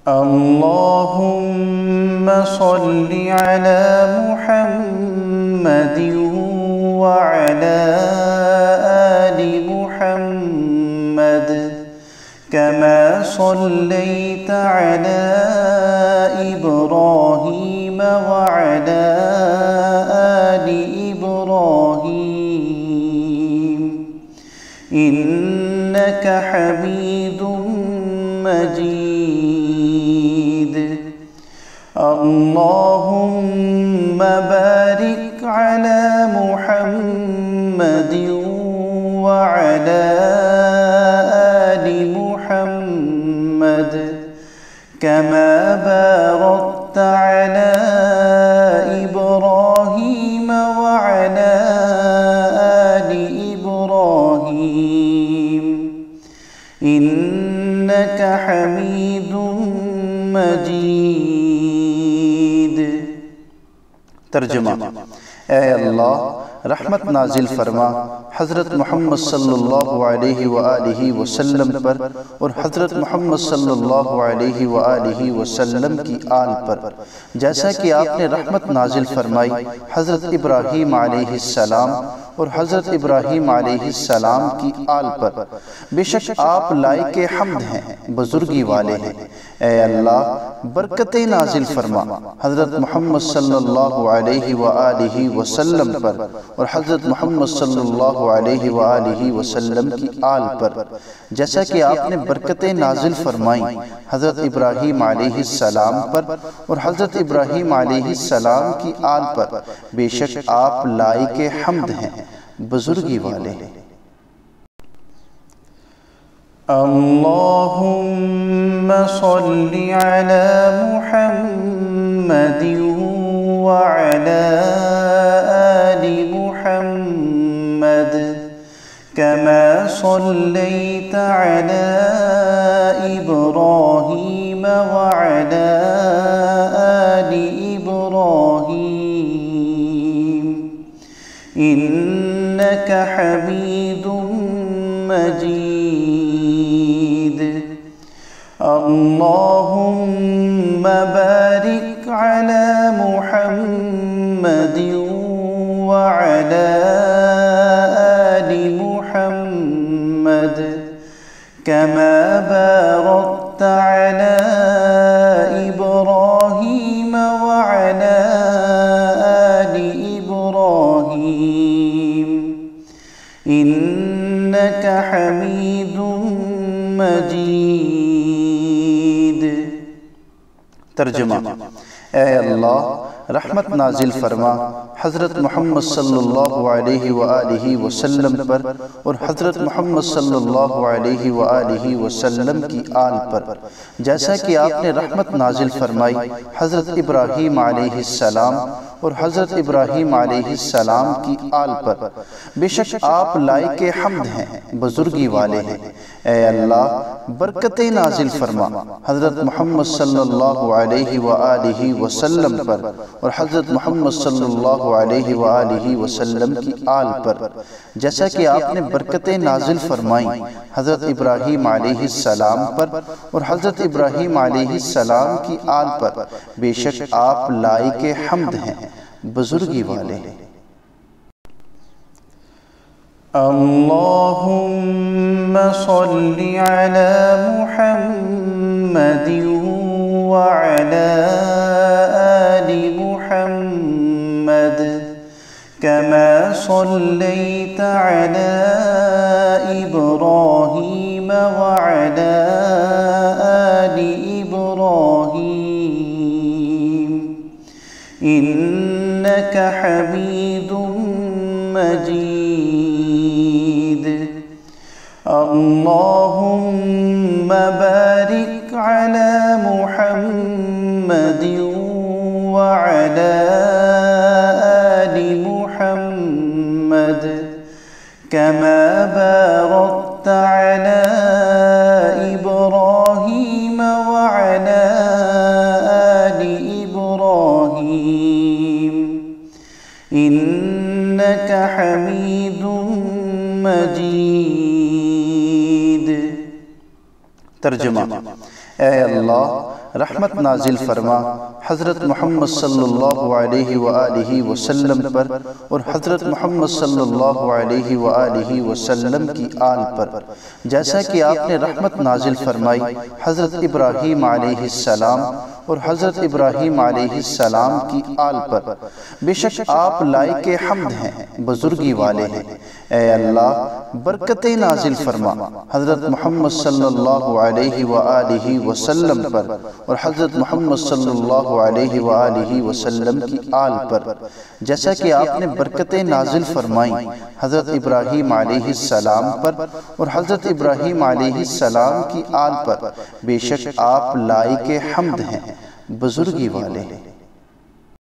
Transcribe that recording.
اللهم صل على محمد وعلى آل محمد كما صليت على إبراهيم وعلى آل إبراهيم إنك حميد مجيد. اللهم بارك على محمد وعلى آل محمد كما باركت على إبراهيم وعلى آل إبراهيم إنك حميد مجيد. ترجمہ: اے اللہ رحمت نازل فرما حضرت محمد صلی اللہ علیہ وآلہ وسلم پر اور حضرت محمد صلی اللہ علیہ وآلہ وسلم کی آل پر، جیسا کہ آپ نے رحمت نازل فرمائی حضرت ابراہیم علیہ السلام اور حضرت ابراہیم علیہ السلام کی آل پر. بے شک آپ لائق حمد ہیں، بزرگی والے ہیں. اے اللہ برکتیں نازل فرما حضرت محمد صلی اللہ علیہ وآلہ وسلم پر اور حضرت محمد صلی اللہ علیہ وآلہ وسلم کی آل پر، جیسا کہ آپ نے برکتیں نازل فرمائیں حضرت ابراہیم علیہ السلام پر اور حضرت ابراہیم علیہ السلام کی آل پر. بے شک آپ لائق حمد ہیں، بزرگی والے ہیں. اللهم صل على محمد وعلى آل محمد كما صليت على إبراهيم وعلى آل إبراهيم إنك حميد مجيد. اللهم بارك على محمد وعلى آل محمد كما باركت على إبراهيم وعلى آل إبراهيم إنك حميد مجيد. ترجمہ: اے اللہ رحمت نازل فرما حضرت محمد صلی اللہ علیہ وآلہ وسلم پر اور حضرت محمد صلی اللہ علیہ وآلہ وسلم کی آل پر، جیسا کہ آپ نے رحمت نازل فرمائی حضرت ابراہیم علیہ السلام اور حضرت ابراہیم علیہ السلام کی آل پر. بے شک آپ لائق حمد ہیں، بزرگی والے ہیں. اے اللہ برکتیں نازل فرما حضرت محمد صلی اللہ علیہ وآلہ وسلم پر اور حضرت محمد صلی اللہ علیہ وآلہ وسلم کی آل پر، جیسا کہ آپ نے برکتیں نازل فرمائیں حضرت ابراہیم علیہ السلام پر اور حضرت ابراہیم علیہ السلام کی آل پر. بے شک آپ لائق حمد ہیں، بزرگی والے ہیں. اللهم صل على محمد وعلى آل محمد كما صليت على إبراهيم وعلى آل إبراهيم إنك حميد مجيد. اللهم بارك على محمد وعلى آل محمد كما باركت على إبراهيم وعلى آل إبراهيم إنك حميد مجيد. ترجمہ: اے اللہ رحمت نازل فرما حضرت محمد صلی اللہ علیہ وآلہ وسلم پر اور حضرت محمد صلی اللہ علیہ وآلہ وسلم کی آل پر، جیسا کہ آپ نے رحمت نازل فرمائی حضرت ابراہیم علیہ السلام اور حضرت ابراہیم علیہ السلام کی آل پر۔ بے شک آپ لائق حمد ہیں، بزرگی والے ہیں۔ اے اللہ برکتیں نازل فرما حضرت محمد صلی اللہ علیہ وآلہ وسلم پر اور حضرت محمد صلی اللہ علیہ وآلہ وسلم کی آل پر، جیسا کہ آپ نے برکتیں نازل فرمائیں حضرت ابراہیم علیہ السلام پر اور حضرت ابراہیم علیہ السلام کی آل پر۔ بے شک آپ لائق حمد ہیں، بزرگی والے ہیں۔